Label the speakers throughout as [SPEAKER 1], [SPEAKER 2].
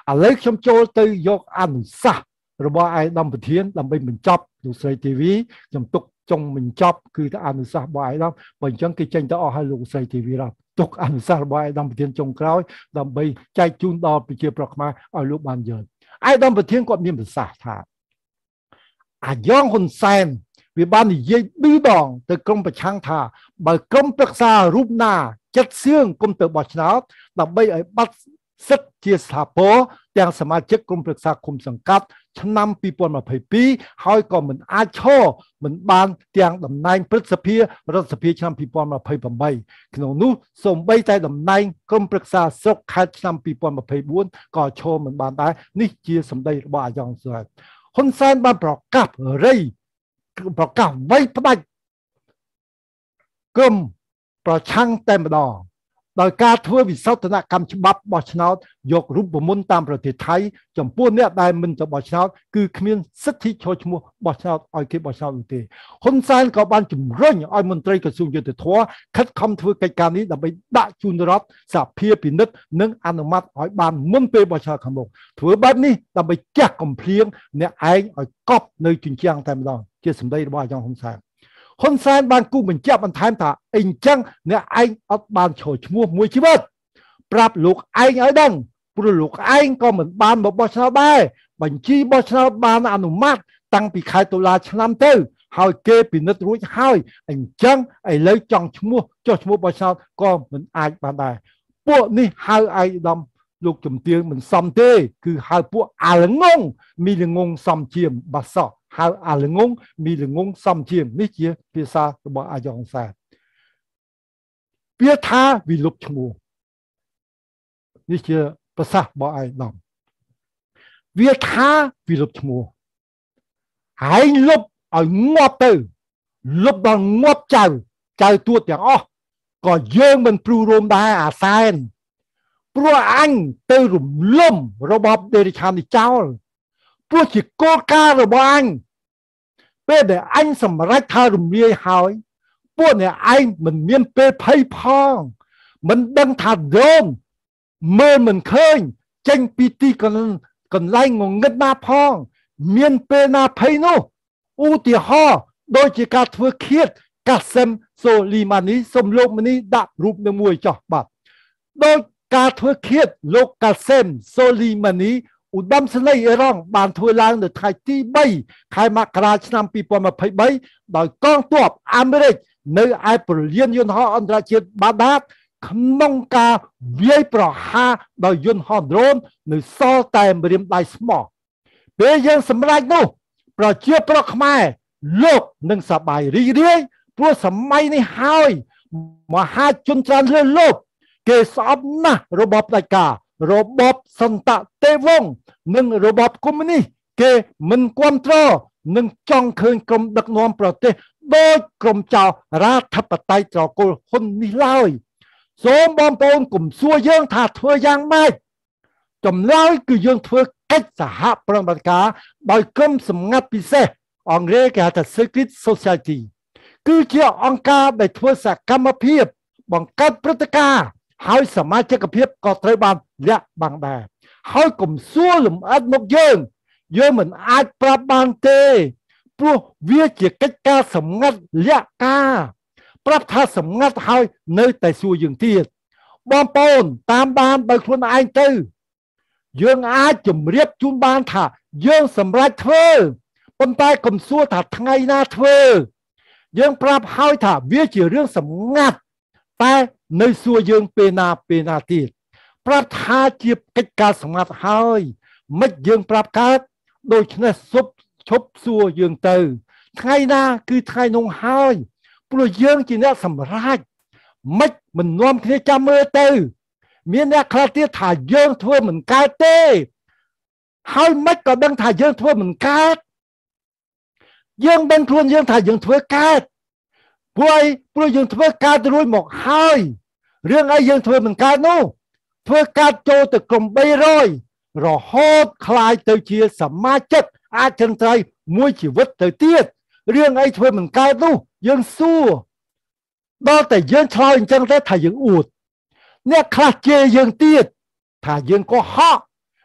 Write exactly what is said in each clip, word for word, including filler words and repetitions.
[SPEAKER 1] ឥឡូវខ្ញុំចូលទៅយកអនុសាសន៍របស់ឯកឧត្តមប្រធានដើម្បីបញ្ចប់លោកស្រីធីវីខ្ញុំទុកចុងបញ្ចប់គឺអនុសាសន៍របស់ឯកឧត្តមបើអញ្ចឹងគេចេញទៅអស់ហើយលោកស្រីធីវីរ៉ាទុកអនុសាសន៍របស់ឯកឧត្តមប្រធានចុងក្រោយដើម្បីចែកជូនដល់ប្រជាប្រដ្ឋខ្មែរឲ្យលោកបានយល់ឯកឧត្តមប្រធានគាត់មានប្រសាសន៍ថាអាយ៉ងហ៊ុនសែនវាបាននិយាយឌឺដងទៅក្រុមប្រឆាំងថាបើក្រុមប្រឹក្សារូបណាចិត្តសៀងគុំទៅបោះឆ្នោតដើម្បីឲ្យបាត់សិទ្ធិជាស្ថាពរទាំងសមាជិកក្រុមប្រឹក្សាគុំសង្កាត់ឆ្នាំពីរពាន់ម្ភៃពីរហើយក៏មិនអាចឈរមិនបានទាំងតំណែងព្រឹទ្ធសភារដ្ឋសភាឆ្នាំពីរពាន់ម្ភៃប្រាំបីក្នុងនោះសូម្បីតែតំណែងក្រុមប្រឹក្សាស្រុកខេត្តឆ្នាំពីរពាន់ម្ភៃបួនក៏ឈរមិនបានដែរនេះជាសម្ដីរបស់អាយ៉ងស៊ុយហ៊ុនសែនបានប្រកាសរៃប្រកាសវៃផ្ដាច់ក្រុមប្រឆាំងតែម្ដងដោយការធ្វើវិសោធនកម្មច្បាប់បោះឆ្នោតយករូបមន្តតាមប្រទេសថៃចំពោះអ្នកដែលមិនទៅបោះឆ្នោតគឺគ្មានសិទ្ធិចូលឈ្មោះបោះឆ្នោតឲ្យគេបោះឆ្នោតនោះទេហ៊ុនសែនក៏បានជំរុញឲ្យមន្ត្រីក្រសួងយុទ្ធភ័ពខិតខំធ្វើកិច្ចការនេះដើម្បីដាក់ជូនរដ្ឋសភាពិនិត្យនិងអនុម័តឲ្យបានមុនពេលបោះឆ្នោតខាងមុខធ្វើបែបនេះដើម្បីជះកំភ្លៀងអ្នកឯងឲ្យកប់នៅជញ្ជាំងតែម្ដងជាសម្ដីរបស់អាយ៉ងហ៊ុនសែនហ៊ុនសែនបានគូបញ្ជាក់បន្ថែមថាអីអញ្ចឹងអ្នកឯងអត់បានចូលឈ្មោះមួយជីវិតប្រាប់លោកឯងឲ្យដឹងព្រោះលោកឯងក៏មិនបានមកបោះឆ្នោតដែរបញ្ជីបោះឆ្នោតបានអនុម័តតាំងពីខែតុលាឆ្នាំទៅហើយគេពិនិត្យរួចហើយអញ្ចឹងឥឡូវចង់ឈ្មោះចុះឈ្មោះបោះឆ្នោតក៏មិនអាចបានដែរពួកនេះហៅឯកឧត្តមលោកជំទាវមិនសមទេគឺហៅពួកអាល្ងងមីល្ងងសំជាមបាសោះហៅអាល្ងងមីល្ងងសំជាមនេះជាភាសារបស់អាយ៉ងសែនវាថាវិលុបឈ្មោះនេះជាប្រសាសន៍របស់ឯកឧត្តមវាថាវិលុបឈ្មោះហើយលុបឲ្យងាប់ទៅលុបដល់ងាប់ចៅចៅទួតទាំងអស់ក៏យើងមិនព្រួរោមដែរអាសែនព្រោះអញទៅរំលំរបបដេរឆាននេះចោលព្រោះជាគោលការណ៍របស់អញពេលដែលអញសម្រេចថារំលាយហើយពួកអ្នកឯងមិនមានពេលភ័យផងមិនដឹងថាដូនមើលមិនឃើញចេញពីទីកន្លែងងងឹតណាផងមានពេលណាភ័យនោះឧទាហរណ៍ដូចជាការធ្វើឃាតកាសឹមសូលីម៉ានីសូមលោកម្នេះដាក់រូបនៅមួយចោះបាទដោយការធ្វើឃាតលោកកាសឹមសូលីម៉ានីឧត្តមសេនីយ៍អេរ៉ង់បានធ្វើឡើងនៅថ្ងៃទីបីខែមករាឆ្នាំពីរពាន់ម្ភៃបីដោយកងទ័ពអាមេរិកនៅឯព្រលានយន្តហោះអន្តរជាតិបាដាតក្នុងការវាយប្រហារដោយយន្តហោះដ្រូននៅសល់តែម្រាមដៃស្មោះពេលយើងសម្រេចនោះប្រជាប្រដ្ឋខ្មែរលោកនឹងសប្បាយរីករាយព្រោះសម័យនេះហើយមហាជនច្រើនលើសលោកគេស្អប់ណាស់របបផ្ដាច់ការរបបសន្តទេវង្សនិងរបបកុម្មុយនីសគេមិនគ្រប់គ្រងនឹងចង់ឃើញក្រុមដឹកនាំប្រទេសដោយក្រុមចៅរដ្ឋាភិបាលត្រកូលហ៊ុននេះឡើយសូមបងប្អូនកុំសួរយើងថាធ្វើយ៉ាងម៉េចចម្លើយគឺយើងធ្វើកិច្ចសហប្រតិបត្តិការដោយក្រុមសម្ងាត់ពិសេសអង់គ្លេសគេហៅថា Secret Society គឺជាអង្គការដែលធ្វើសកម្មភាពបង្កើតព្រឹត្តិការណ៍ហើយសមាជិកភាពក៏ត្រូវបានលាក់បាំងដែរហើយកុំសួរលំអិតមកយើងយើងមិនអាចប្រាប់បានទេព្រោះវាជាកិច្ចការសម្ងាត់លាក់ការប្រាប់ថាសម្ងាត់ហើយនៅតែសួរយើងទៀតបងប្អូនតាមបានដោយខ្លួនឯងទៅយើងអាចជម្រាបជូនបានថាយើងសម្រេចធ្វើប៉ុន្តែកុំសួរថាថ្ងៃណាធ្វើយើងប្រាប់ហើយថាវាជារឿងសម្ងាត់តែនៅសួរយើងពេលណាពេលណាទៀតប្រាប់ថាជាកិច្ចការសម្ងាត់ហើយមិនយើងប្រាប់កើតដូច្នេះសុបឈប់សួរយើងទៅថ្ងៃណាគឺថ្ងៃនោះហើយព្រោះយើងជាអ្នកសម្រេចមិនមិននាំគ្នាចាំមើលទៅមានអ្នកខ្លះទៀតថាយើងធ្វើមិនកើតទេហើយមិនក៏ដឹងថាយើងធ្វើមិនកើតយើងដឹងខ្លួនយើងថាយើងធ្វើកើតព្រោះព្រោះយើងធ្វើកើតរួចមកហើយរឿងអីយើងធ្វើមិនកើតនោះធ្វើកើតចូលទៅក្រុមបីរយរហូតคล้ายទៅជាសមាជិកអចិន្ត្រៃយ៍មួយជីវិតទៅទៀតរឿងអីធ្វើមិនកើតនោះយើងសួរដល់តែយើងឆ្លើយអញ្ចឹងទៅថាយើងអួតអ្នកខ្លះជេរយើងទៀតថាយើងកុហក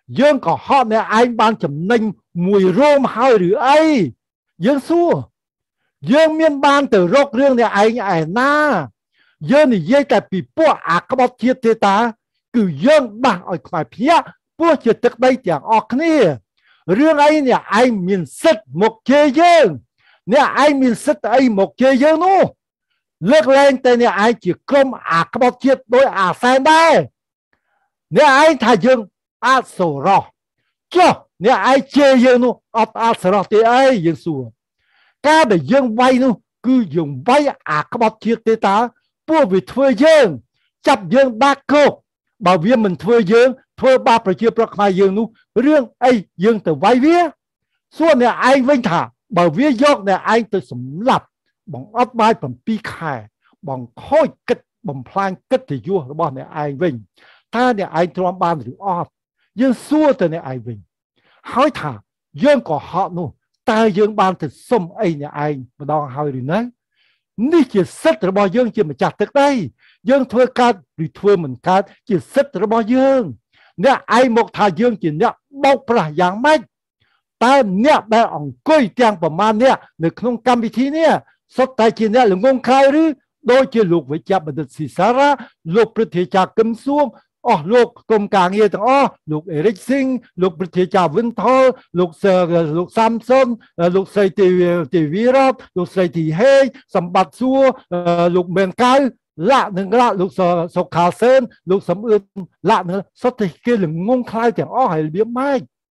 [SPEAKER 1] យើងក៏ហត់អ្នកឯងបានចំណេញមួយរោមហើយឬអីយើងសួរយើងមានបានទៅរករឿងអ្នកឯងឯណាយើងនិយាយតែពីពួកអាក្បត់ជាតិទេតាគឺយើងដាស់ឲ្យខ្វាយភ្ញាក់ព្រោះជាទឹកដីទាំងអស់គ្នារឿងអីអ្នកឯងមានសិទ្ធមកជេរយើងអ្នកឯងមានសិទ្ធអីមកជេរយើងនោះលើកលែងតែអ្នកឯងជាក្រុមអាក្បត់ជាតិដោយអាសែនដែរអ្នកឯងថាយើងអសុរោះចុះអ្នកឯងជេរយើងនោះអត់អសុរោះទេអីយើងសួរការដែលយើងវាយនោះគឺយើងវាយអាក្បត់ជាតិទេតាពួកវាធ្វើយើងចាប់យើងដាក់គុកបើវាមិនធ្វើយើងធ្វើបាបប្រជាប្រដ្ឋខ្មែរយើងនោះរឿងអីយើងទៅវាយវាសួរអ្នកឯងវិញថាបើវាយកអ្នកឯងទៅសម្លាប់បងអត់បាយ7ខែបងខូចគិតបំផ្លាញកិត្តិយសរបស់អ្នកឯងវិញតើអ្នកឯងទ្រាំបានឬអត់យើងសួរទៅអ្នកឯងវិញហើយថាយើងក៏ហត់នោះតើយើងបានទៅសុំអីអ្នកឯងម្ដងហើយឬនៅនេះជាសិទ្ធិរបស់យើងជាម្ចាស់ទឹកដីយើងធ្វើកើតឬធ្វើមិនកើតជាសិទ្ធិរបស់យើងអ្នកឯងមកថាយើងជាអ្នកបោកប្រាស់យ៉ាងម៉េចតែអ្នកដែលអង្គុយទាំងប្រមាណអ្នកនៅក្នុងកម្មវិធីនេះសុទ្ធតែជាអ្នកល្ងងខ្លៅឬដូចជាលោកវិជ្ជបណ្ឌិតស៊ីសារ៉ាលោកព្រឹទ្ធាចារ្យកឹមសួងអស់លោកក្រុមការងារទាំងអស់លោកអេរិកស៊ីងលោកព្រឹទ្ធាចារ្យវិនថលលោកលោកសាំសុនលោកស្រីទេទេវីរ៉ាតលោកស្រីទីហេសម្បត្តិសួរលោកមែនកៅលាក់នឹងលាក់លោកសុខាសឿនលោកសំអឿនលាក់នឹងសុទ្ធតែគេល្ងងខ្លៅទាំងអស់ហើយរបៀបម៉េច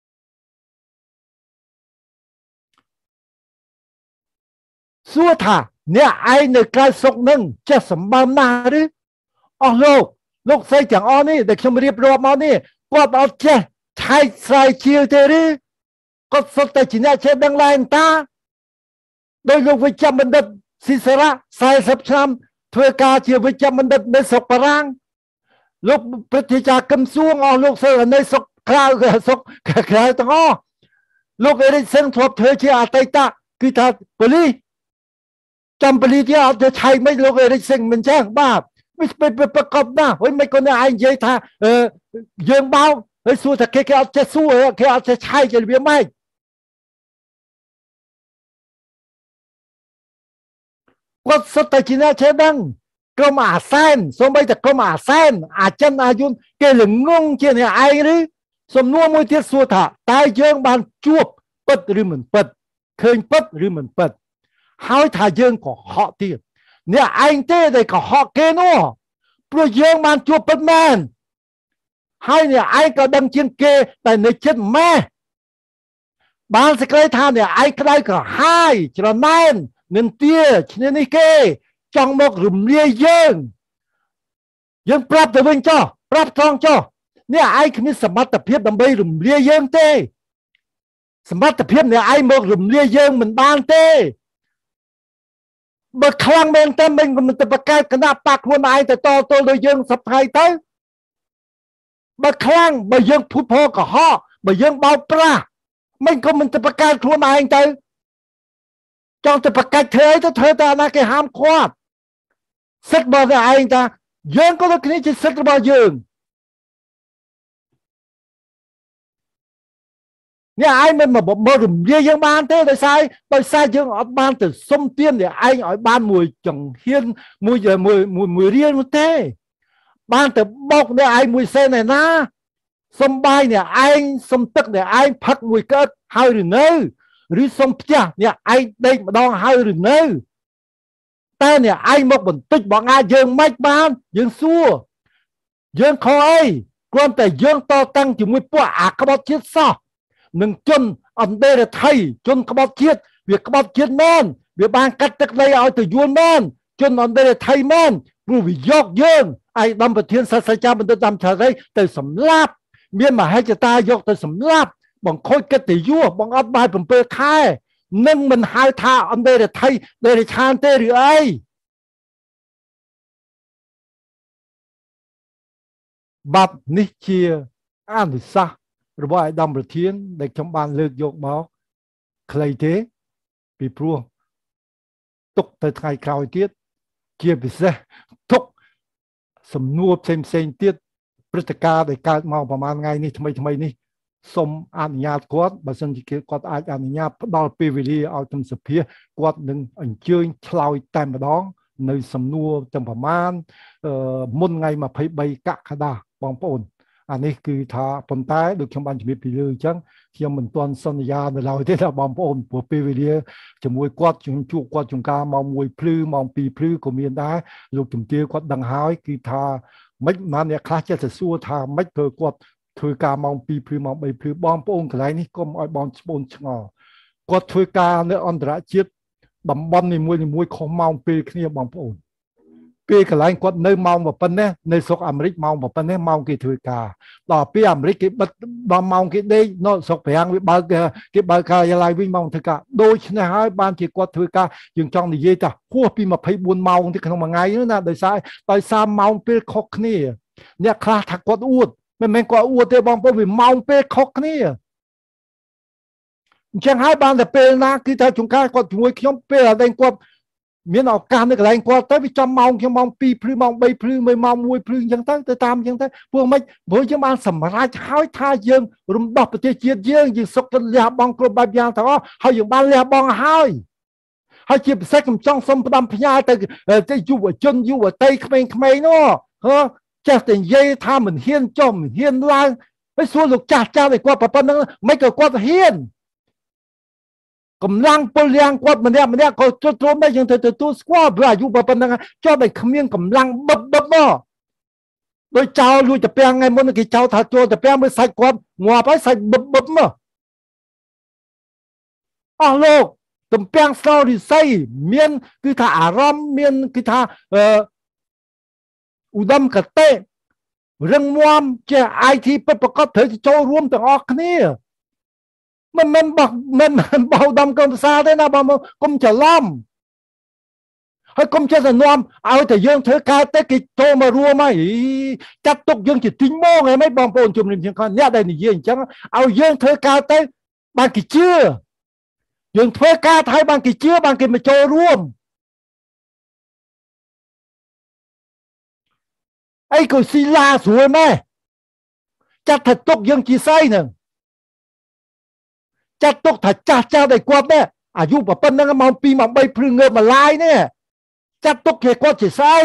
[SPEAKER 1] សួរថាអ្នកឯងនៅក្រៅស្រុកនឹងចេះសម្បើមណាស់ឬអស់លោកលោកស្រីទាំងអស់នេះដែលខ្ញុំរៀបរាប់មកនេះគាត់អត់ចេះឆែកស្រាវជ្រាវទេឬគាត់សុទ្ធតែជាអ្នកចេះដឹងឡើងតាដោយលោកវិជ្ជបណ្ឌិតស៊ីសារ៉ា40ឆ្នាំធ្វើការជាវិជ្ជបណ្ឌិតនៅស្រុកបារាំងលោកព្រឹទ្ធាចារ្យកឹមសួងអស់លោកសិស្សនៅស្រុកក្រៅស្រុកក្រៅទាំងអស់លោកអេរិកសិនធ្លាប់ធ្វើជាអតីតគឺថាប៉ូលីសចាំប៉ូលីសទៀតអត់ទៅឆែកមិនលោកអេរិកសិនមិនចឹងបាទវាស្ពេតប្រកបណាស់ហើយមិនគាត់ឯងនិយាយថាយើងបោកហើយសួរថាគេគេអត់ចេះសួរគេអត់ចេះឆែកជារបៀបម៉េចគាត់សុទ្ធតែជាអ្នកចេះដឹងក្រុមអាសែនសូម្បីតែក្រុមអាសែនអាចិនអាយុនគេល្ងងជាអ្នកឯងឬសំណួរមួយទៀតសួរថាតើយើងបានជួបពិតឬមិនពិតឃើញពិតឬមិនពិតហើយថាយើងក៏ហក់ទៀតអ្នកឯងទេដែលកុហកគេនោះព្រោះយើងបានជួបពិតមែនហើយអ្នកឯងក៏ដឹងជាងគេតែនៅចិត្តម៉ែបានសេចក្តីថាអ្នកឯងក្តៅក្រហាយច្រណែននិន្ទាឈ្នានេះគេចង់មករំលាយយើងយើងប្រាប់ទៅវិញចុះប្រាប់ត្រង់ចុះអ្នកឯងគ្មានសមត្ថភាពដើម្បីរំលាយយើងទេសមត្ថភាពអ្នកឯងមករំលាយយើងមិនបានទេបើខ្លាំងមែនតើមិនមិនទៅបកកើតគណៈបកខ្លួនឯងទៅតទល់ដោយយើងសប្តាហ៍ទៅបើខ្លាំងបើយើងភូតផកុហកបើយើងបោកប្រាស់មិនក៏មិនទៅបកកើតខ្លួនឯងទៅចង់ទៅបកកើតធ្វើអីទៅធ្វើតែអាណាគេហាមឃាត់សិទ្ធិរបស់ឯងតាយើងក៏ដូចគ្នាជាសិទ្ធិរបស់យើងអ្នកឯងមិនមករំលាយយើងបានទេដោយសារដោយសារយើងអត់បានទៅសុំទានអ្នកឯងឲ្យបានមួយចង្ហៀនមួយមួយមួយរៀលនោះទេបានទៅបោកអ្នកឯងមួយសេនឯណាសុំបាយអ្នកឯងសុំទឹកអ្នកឯងផឹកមួយកើតហើយឬនៅឬសុំផ្ទះអ្នកឯងដេកម្ដងហើយឬនៅតែអ្នកឯងមកបន្តិចបងអាចយើងមិនបានយើងសួរយើងខុសអីគ្រាន់តែយើងតតាំងជាមួយពួកអាក្បត់ជាតិសោះនឹងជនអន្តរថៃជនក្បត់ជាតិវាក្បត់ជាតិមែនវាបានកាត់ទឹកដីឲ្យទៅយួនមែនជនអន្តរថៃមែនព្រោះវាយកយើងឯកឧត្តមប្រធានសាស្ត្រាចារ្យបណ្ឌិតតាមឆារីទៅសម្លាប់មានមហិច្ឆតាយកទៅសម្លាប់បង្ខូចកិត្តិយសបង្អត់បាយ7ខែនឹងមិនហៅថាអន្តរថៃដេរឆានទេឬអីបាត់នេះជាអនុសាសន៍របស់ឯកឧត្តមប្រធានដែលខ្ញុំបានលើកយកមកខ្លីទេពីព្រោះទុកទៅថ្ងៃក្រោយទៀតជាពិសេសទុកសំណួរផ្សេងផ្សេងទៀតព្រឹត្តិការណ៍ដែលកើតមកប្រហែលថ្ងៃនេះថ្មីថ្មីនេះសូមអនុញ្ញាតគាត់បើសិនជាគាត់អាចអនុញ្ញាតផ្ដល់ពេលវេលាឲ្យទំសភាគាត់នឹងអញ្ជើញឆ្លើយតែម្ដងនៅសំណួរទាំងប្រមាណមុនថ្ងៃម្ភៃបីកក្កដាបងប្អូនអានេះគឺថាប៉ុន្តែដូចខ្ញុំបានជំរាបពីលើអញ្ចឹងខ្ញុំមិនទាន់សន្យានៅឡើយទេថាបងប្អូនព្រោះពេលវេលាជាមួយគាត់ខ្ញុំជួបគាត់ជួនកាលម៉ោងមួយភ្លឺម៉ោងពីរភ្លឺក៏មានដែរលោកជំទាវគាត់ដឹងហើយគឺថាមិនណាអ្នកខ្លះចេះតែសួរថាមិនធ្វើគាត់ធ្វើការម៉ោងពីរភ្លឺម៉ោងបីភ្លឺបងប្អូនកន្លែងនេះកុំឲ្យបងប្អូនឆ្ងល់គាត់ធ្វើការនៅអន្តរជាតិតំបន់នីមួយៗខុសម៉ោងពេលគ្នាបងប្អូនពេលកន្លែងគាត់នៅម៉ោងប៉ុណ្ណេះនៅស្រុកអាមេរិកម៉ោងប៉ុណ្ណេះម៉ោងគេធ្វើការដល់ពេលអាមេរិកគេបិទដល់ម៉ោងគេដេកនៅស្រុកប្រាំងវាបើកគេបើកការិយាល័យវិញម៉ោងធ្វើការដូច្នេះហើយបានជាគាត់ធ្វើការយើងចង់និយាយថាហួសពីម្ភៃបួនម៉ោងទីក្នុងមួយថ្ងៃណាដោយសារដោយសារម៉ោងពេលខុសគ្នាអ្នកខ្លះថាគាត់អួតមិនមែនគាត់អួតទេបងប្អូនវាម៉ោងពេលខុសគ្នាអញ្ចឹងហើយបានតែពេលណាគឺថាជួនកាលគាត់ជាមួយខ្ញុំពេលដែលគាត់មានឱកាសនៅកន្លែងគាត់ទៅវាចំម៉ោងខ្ញុំម៉ោងពីរភ្លឺម៉ោងបីភ្លឺមួយម៉ោងមួយភ្លឺអញ្ចឹងទៅទៅតាមអញ្ចឹងទៅព្រោះមិនព្រោះយើងបានសម្រេចហើយថាយើងរំដោះប្រទេសជាតិយើងយើងសុខចិត្តលះបង់គ្រប់បែបយ៉ាងទាំងអស់ហើយយើងបានលះបង់ហើយហើយជាពិសេសខ្ញុំចង់សូមផ្ដាំផ្ញើទៅទៅយុវជនយុវតីក្មេងៗនោះហ៎ចេះតែនិយាយថាមិនហ៊ានចុះមិនហ៊ានឡើងហើយសួរលោកចាស់ចាស់ឲ្យគាត់ប៉ុណ្្នឹងមិនក៏គាត់ហ៊ានកម្លាំងពលយ៉ាងគាត់ម្នាក់ម្នាក់ក៏ទ្រុឌដែរយើងទៅទទួលស្គាល់ព្រោះអាយុប៉ុណ្្នឹងចុះតែគ្មានកម្លាំងបឹបបឹបមកដោយចោលលួចតាពាំងថ្ងៃមុនគេចោលថាចូលតាពាំងមើលសាច់គាត់ងាប់ហើយសាច់បឹបបឹបមកអស់លោកតាពាំងស្នោរិស័យមានគឺថាអារម្មណ៍មានគឺថាអឺឧត្តមកតេរឹងមាំជា ไอ ที ពិតប្រាកដត្រូវចូលរួមទាំងអស់គ្នាមិនមិនបោះមិនមិនបោះដំកុំផ្សារទេណាបងកុំច្រឡំហើយកុំចេះតែនាំឲ្យតែយើងធ្វើការទេគេចូលមករួមហើយចាត់ទុកយើងជាទីងមកហ្នឹងមិនបងប្អូនជំរាបជាគាត់អ្នកដែលនិយាយអញ្ចឹងឲ្យយើងធ្វើការទៅបានគេជឿយើងធ្វើការទៅបានគេជឿបានគេមកចូលរួមអីក៏ស៊ីឡាស្រួលម៉ែចាត់ថាទុកយើងជាស្អីហ្នឹងចាត់ទុកថាចាស់ចាស់ដែលគាត់នេះអាយុប៉ុណ្ណឹងម៉ោងពីរម៉ោងបីព្រឹងងើបមកឡាយនេះចាត់ទុកគេគាត់ជាស្អី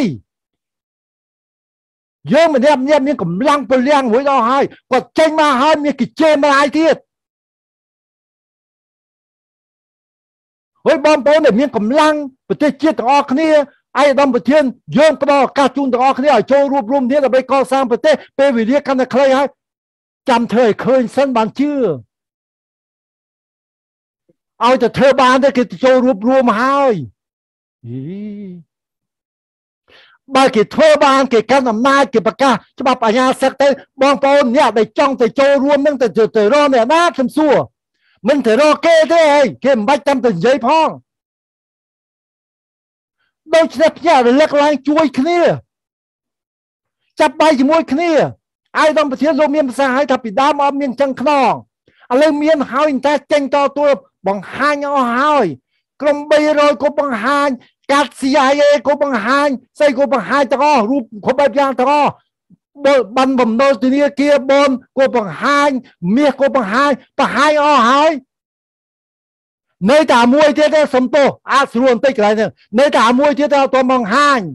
[SPEAKER 1] យើងម្នាក់ម្នាក់មានកម្លាំងពលំរួចដល់ហើយគាត់ចេញមកហើយមានគេជេរមកហើយទៀតហើយបងប្អូនដែលមានកម្លាំងប្រទេសជាតិទាំងអស់គ្នាឯកឧត្តមប្រធានយើងផ្ដល់ឱកាសជូនទាំងអស់គ្នាឲ្យចូលរួបរวมគ្នាដើម្បីកសាងប្រទេសពេលវេលាកាន់តែខ្លីហើយចាំធ្វើឲ្យឃើញសិនបានជឿឲ្យតែធ្វើបានទៅគេចូលរួបរวมហើយបើគេធ្វើបានគេកាន់អំណាចគេប្រកាសច្បាប់អាជ្ញាសិទ្ធិទៅបងប្អូនអ្នកដែលចង់ទៅចូលរួមនឹងទៅទៅរកអ្នកណាខ្ញុំសួរមិនទៅរកគេទេហីគេមិនបាច់ចាំទៅនិយាយផងដូច្នេះផ្ញើរលឹកឡើងជួយគ្នាចាប់បាយជាមួយគ្នាឯកឧត្តមប្រធានលោកមានប្រសាសន៍ឲ្យថាពីដើមអត់មានចឹងខ្នងឥឡូវមានហើយតែចេញតទួលបង្ហាញអស់ហើយក្រុមបីរយក៏បង្ហាញកាត់ ซี ไอ เอ ក៏បង្ហាញស្អីក៏បង្ហាញទាំងអស់រូបគ្រប់បែបយ៉ាងទាំងអស់បានបំណុលធនាគារបនក៏បង្ហាញមាសក៏បង្ហាញបង្ហាញអស់ហើយនៅតែមួយទៀតទេសំទោសអាចស្រួលបន្តិចកន្លែងនេះនៅតែមួយទៀតទៅអត់បង្ហាញ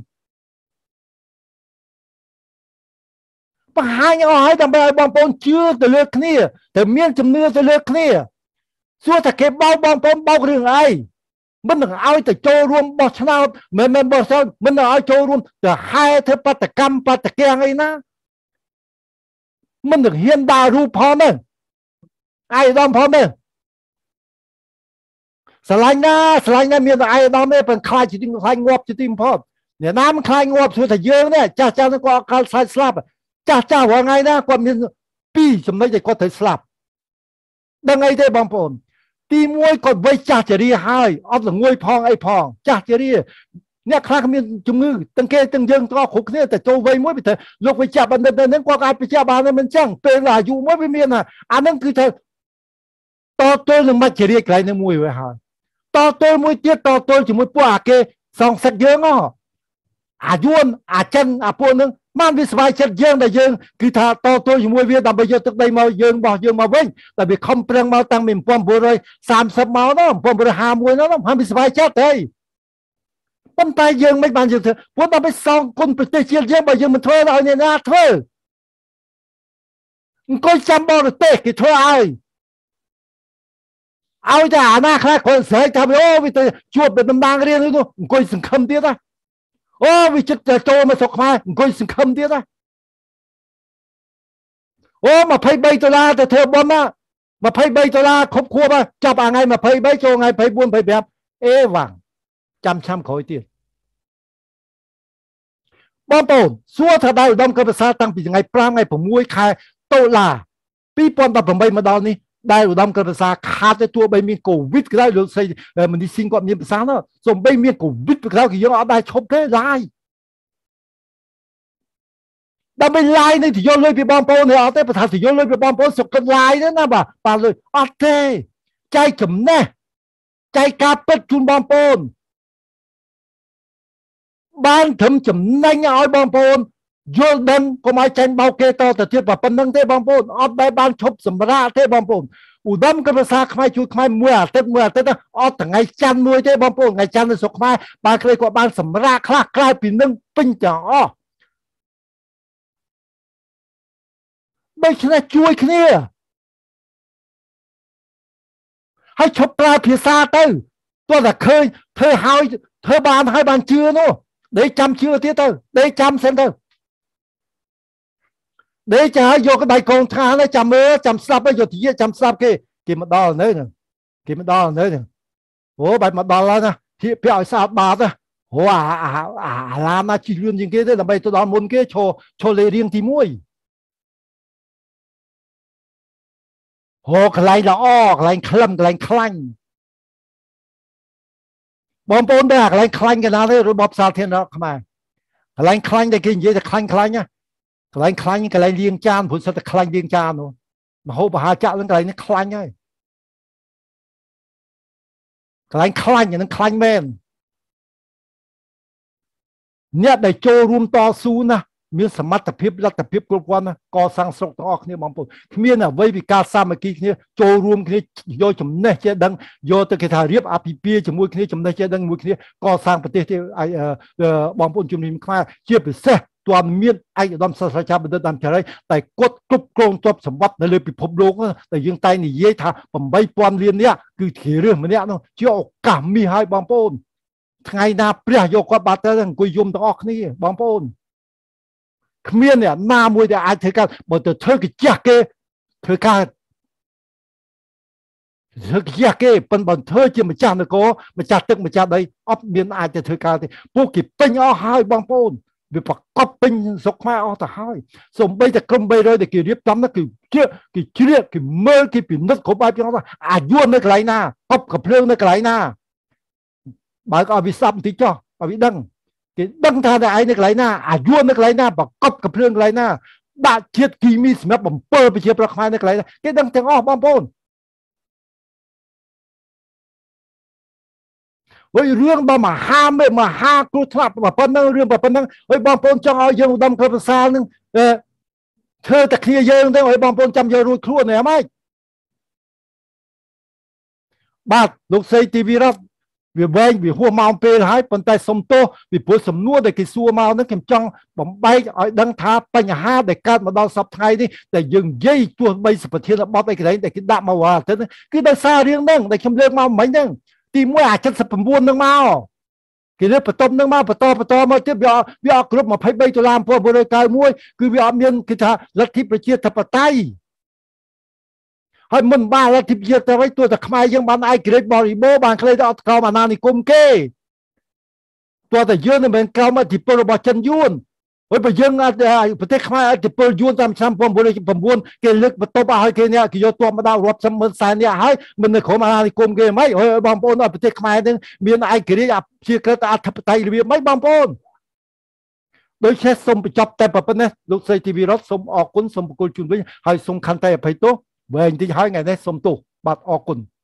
[SPEAKER 1] បង្ហាញអស់ហើយដើម្បីឲ្យបងប្អូនជឿទៅលើគ្នាតែមានជំនឿទៅលើគ្នាសួរថាគេបោកបងប្អូនបោករឿងអីមិននឹងឲ្យទៅចូលរួមបោះឆ្នោតមិនមែនបោះឆ្នោតមិននឹងឲ្យចូលរួមទៅហែធ្វើបដកម្មបដកាំងអីណាមិននឹងហ៊ានដើររូបផងទេឯកឧត្តមផងទេស្រឡាញ់ណាស្រឡាញ់ណាមានតែឯកឧត្តមទេપણខ្លាចជាទីខ្លាចងាប់ជាទីបំផុតអ្នកណាមិនខ្លាចងាប់ព្រោះតែយើងនេះចាស់ចាស់នឹងគាត់អត់កាល់ស្លាប់ស្លាប់ចាស់ចាស់រាល់ថ្ងៃណាគាត់មានពីរចំណុចដែលគាត់ត្រូវស្លាប់ដឹងអីទេបងប្អូនទីមួយគាត់វ័យចាស់ជរាហើយអត់ល្ងួយផងអីផងចាស់ជរាអ្នកខ្លះមានជំងឺទាំងគេទាំងយើងទាំងអស់គ្រប់គ្នាតែចូលវ័យមួយវាទៅលោកវិជ្ជាបណ្ឌិតហ្នឹងគាត់អាចបញ្ជាក់បានមិនចឹងពេលអាយុមួយវាមានអាហ្នឹងគឺថាតទល់នឹងមច្ចរាជកន្លែងនេះមួយវាហើយតទល់មួយទៀតតទល់ជាមួយពួកអាគេសងសឹកយើងហ៎អាយួនអាចិនអាពួកនឹងបានវាស្វ័យចិត្តយើងដែលយើងគឺថាតទល់ជាមួយវាដើម្បីយកទឹកដីមកយើងបោះយើងមកវិញតែវាខំប្រឹងមកតាំងពីnineteen thirtyមកនោះnineteen fifty-oneនោះហើយវាស្វ័យចិត្តទេប៉ុន្តែយើងមិនបានយើងធ្វើព្រោះដើម្បីសងគុណប្រទេសជាតិយើងបើយើងមិនធ្វើឲ្យអ្នកណាធ្វើអង្គុយចាំបរទេសគេធ្វើឲ្យឲ្យតែអាណាខ្លះគាត់ស្រែកថាអូវាទៅជួបតំណាងរាស្ត្រនោះអង្គុយសង្ឃឹមទៀតណាអូវាចិត្តទៅចូលមកស្រុកខ្មែរអង្គុយសង្ឃឹមទៀតណាអូtwenty-threeដុល្លារទៅធ្វើបុណ្យណាtwenty-threeដុល្លារគ្រប់ខួបចាប់អាថ្ងៃtwenty-threeចូលថ្ងៃtwenty-four twenty-fiveអេវ៉ាំងចាំឆ្នាំក្រោយទៀតបងប្អូនសួរថាដល់ឧត្តមកិច្ចប្រសាតាំងពីថ្ងៃfiveថ្ងៃsixខែតុលាtwenty eighteenមកដល់នេះដែលឧត្តមកិច្ចប្រសាខាតទៅទោះបីមានកូវីដក៏ដោយលោកស្រីមនីស៊ីងគាត់មានប្រសានោះសូម្បីមានកូវីដក៏ដោយគឺយើងអត់ដែរឈប់ទេឡាយដើម្បីឡាយនេះទៅយកលុយពីបងប្អូននេះអត់ទេបើថាទៅយកលុយពីបងប្អូនសុខគិតឡាយទេណាបាទបាទលុយអត់ទេចែកចំណេះចែកការពិតជូនបងប្អូនបានត្រឹមចំណេញឲ្យបងប្អូនយល់ដឹងកុំឲ្យចាញ់បោកគេតទៅទៀតប៉ុណ្្នឹងទេបងប្អូនអត់ដែលបានឈប់សម្រាកទេបងប្អូនឧត្តមកិច្ចប្រសាខ្មែរជួយខ្មែរមួយអាទិត្យមួយអាទិត្យអត់ថ្ងៃច័ន្ទមួយទេបងប្អូនថ្ងៃច័ន្ទនៅស្រុកខ្មែរបានខ្លីគាត់បានសម្រាកខ្លះក្រៅពីនឹងពេញទាំងអស់ដូច្នេះជួយគ្នាហើយឈប់ប្រើភាសាទៅទោះតែឃើញធ្វើឲ្យធ្វើបានហើយបានជឿនោះដេកចាំជឿទៀតទៅដេកចាំសិនទៅដេកចាយកដៃកូនថានេះចាំមើលចាំស្ដាប់យកទៅចាំស្ដាប់គេគេមកដល់នៅហ្នឹងគេមកដល់នៅហ្នឹងអូបាច់មកដល់ហើយណាភាកឲ្យស្អាតបាតណាអូអាអាឡាមណាជីលឿនជាងគេទេដើម្បីទៅដល់មុនគេឈរឈរលេរៀងទីoneអូកន្លែងល្អកន្លែងក្លឹមកន្លែងខ្លាញ់បងប្អូនដែរកន្លែងខ្លាញ់កណ្ដាលទេរបបសាធារណៈខ្មែរកន្លែងខ្លាញ់ដែលគេនិយាយថាខ្លាញ់ខ្លាញ់ណាកន្លែងខ្លាញ់កន្លែងលាងចានព្រោះសិតតែខ្លាញ់លាងចាននោះមហោបអាហារចាក់នឹងកន្លែងនេះខ្លាញ់ហើយកន្លែងខ្លាញ់ហ្នឹងខ្លាញ់មែនអ្នកដែលចូលរួមតស៊ូណាមានសមត្ថភាពលទ្ធភាពគ្រប់គ្រាន់ណាកសាងស្រុកទាំងអស់គ្នាបងប្អូនគ្មានអ្វីពីការសាមគ្គីគ្នាចូលរួមគ្នាយកចំណេះចេះដឹងយកទៅគេថារៀបអភិពាជាមួយគ្នាចំណេះចេះដឹងមួយគ្នាកសាងប្រទេសទេបងប្អូនជំនាញខ្មែរជាពិសេសទាន់មានឯកឧត្តមសាស្ត្រាចារ្យបណ្ឌិតដាមចារីតែគាត់គ្រប់គ្រងទ្រព្យសម្បត្តិនៅលើពិភពលោកតែយើងតែនិយាយថាeight thousandលាននាក់គឺជារឿងម្នាក់នោះជាឱកាសមាសឲ្យបងប្អូនថ្ងៃណាព្រះយកគាត់បាត់ទៅអង្គុយយំទាំងអស់គ្នាបងប្អូនគ្មានអ្នកណាមួយដែលអាចធ្វើការបើទៅធ្វើកិច្ចគេធ្វើការធ្វើកិច្ចគេប៉ុន្តែបើធ្វើជាម្ចាស់នគរម្ចាស់ទឹកម្ចាស់ដីអត់មានអាចទៅធ្វើការទេពួកគេពេញអស់ហើយបងប្អូនវាប្រកបពេញស្រុកខ្មែរអស់ទៅហើយសូម្បីតែក្រុមthree hundredដែលគេរៀបចំនោះគឺជាគេជ្រៀតគេមើលគេពិនិត្យគ្រប់បែបយ៉ាងណាអាយុនៅកន្លែងណាកប់កភ្លើងនៅកន្លែងណាបើកឲ្យវាស្ដាប់បន្តិចចុះឲ្យវាដឹងគេដឹងថាតែឯងនៅកន្លែងណាអាយុនៅកន្លែងណាប្រកបកភ្លើងកន្លែងណាដាក់ជាតិគីមីសម្រាប់បំពេប្រជាប្រដ្ឋខ្មែរនៅកន្លែងណាគេដឹងទាំងអស់បងប្អូនហើយរឿងបើមហាមេមហាគ្រោះថ្នាក់ប៉ុណ្ណឹងរឿងប៉ុណ្ណឹងហើយបងប្អូនចង់ឲ្យយើងឧត្តមកិច្ចប្រសានឹងធ្វើតែគ្នាយើងទៅឲ្យបងប្អូនចាំយករួចខ្លួនហ្នឹងហ្មងបាទលោកស្រីទីវីរ៉ាវាវែងវាហួសម៉ោងពេលហើយប៉ុន្តែសុំទោសពីព្រោះសំណួរដែលគេសួរមកហ្នឹងខ្ញុំចង់បំបែកឲ្យដឹងថាបញ្ហាដែលកើតមកដល់សប្តាហ៍ថ្ងៃនេះតែយើងនិយាយទោះបីសប្រធានបទអីកន្លែងដែលគេដាក់មកអាទិត្យគឺដោយសាររឿងហ្នឹងដែលខ្ញុំលើកមកមិញហ្នឹងទីoneអាseventy-nineហ្នឹងមកគេលើកបន្ទប់ហ្នឹងមកបន្តបន្តមកទៀតវាវាអត់គ្រប់twenty-threeដុល្លារnineteen ninety-oneគឺវាអត់មានគេថាលទ្ធិប្រជាធិបតេយ្យហើយមិនបានលទ្ធិប្រជាធិបតេយ្យទោះតែខ្មែរយើងបានឯករាជ្យបរិបូរណ៍បានខ្លីទៅអត់ក្រោមអាណានិគមគេទោះតែយើងមិនមែនក្រោមឥទ្ធិពលរបស់ចិនយួនហើយបើយើងប្រទេសខ្មែរឥទ្ធិពលយួនតាមឆ្នាំnineteen oh nineគេលើកបន្ទប់ឲ្យគេអ្នកគេយកទ័ពមកដល់រាប់ម៉ឺនសែននាក់ហើយមិននៅក្រោមអាណានិគមគេហ្មងហើយបងប្អូនởប្រទេសខ្មែរនឹងមានឯករាជ្យជាក្រិតអធិបតេយ្យរបៀបម៉េចបងប្អូនដូច្នេះសូមបញ្ចប់តែប៉ុណ្ណេះលោកស្រីទីវីរ៉ាសូមអរគុណសូមប្រគល់ជូនវិញហើយសូមខន្តីអភ័យទោសវែងតិចហើយថ្ងៃនេះសូមទោសបាទអរគុណ